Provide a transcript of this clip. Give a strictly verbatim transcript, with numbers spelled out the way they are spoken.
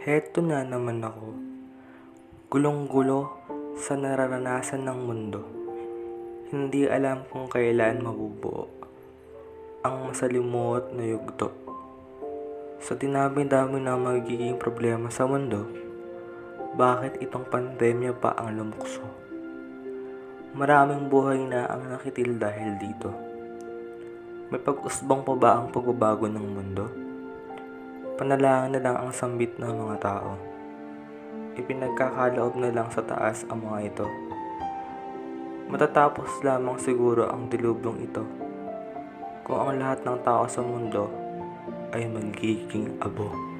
Heto na naman ako, gulong-gulo sa nararanasan ng mundo. Hindi alam kung kailan mabubuo ang masalimuot na yugto. Sa dinami-dami na magiging problema sa mundo, bakit itong pandemya pa ang lumukso? Maraming buhay na ang nakitil dahil dito. May pag-usbong pa ba ang pagbabago ng mundo? Panalangin na lang ang sambit ng mga tao. Ipinagkakaloob na lang sa taas ang mga ito. Matatapos lamang siguro ang dilubyong ito kung ang lahat ng tao sa mundo ay magiging abo.